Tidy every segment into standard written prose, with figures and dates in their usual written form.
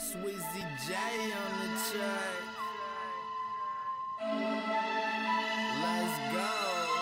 Swizzy J on the track. Let's go.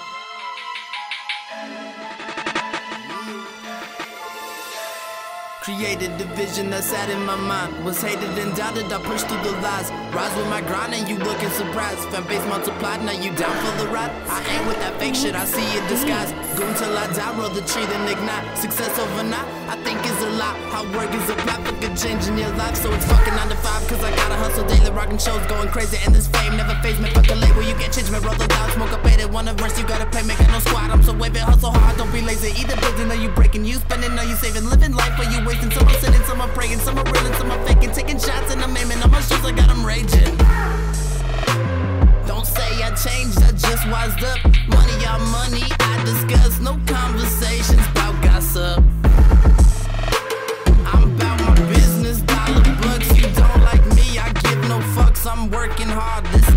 Created the vision that sat in my mind. Was hated and doubted, I pushed through the lies. Rise with my grind and you looking surprised. Fan base multiplied, now you down for the ride. I ain't with that fake shit, I see it disguised. Go until I die, roll the tree then ignite. Success overnight, I think is a lot. Hard work is a plot for good change in your life. So it's fucking 9 to 5, cause I gotta hustle daily. Rocking shows, going crazy, and this fame never phase me. Fuck a label, you get change me. Roll the loud, smoke up, pay it. Wanna verse, you gotta pay me. Got no squad, I'm so wavy, hustle hard, don't be lazy. Either building or you breaking, you spending or you saving. Living life or you wasting. Some are sitting, some are praying, some are real and some are faking. Taking shots and I'm aiming on my shoes, I got them raging. Don't say I changed, I just wised up. Money, y'all money, I discuss. No conversations about gossip. I'm about my business, dollar bucks. You don't like me, I give no fucks. I'm working hard. This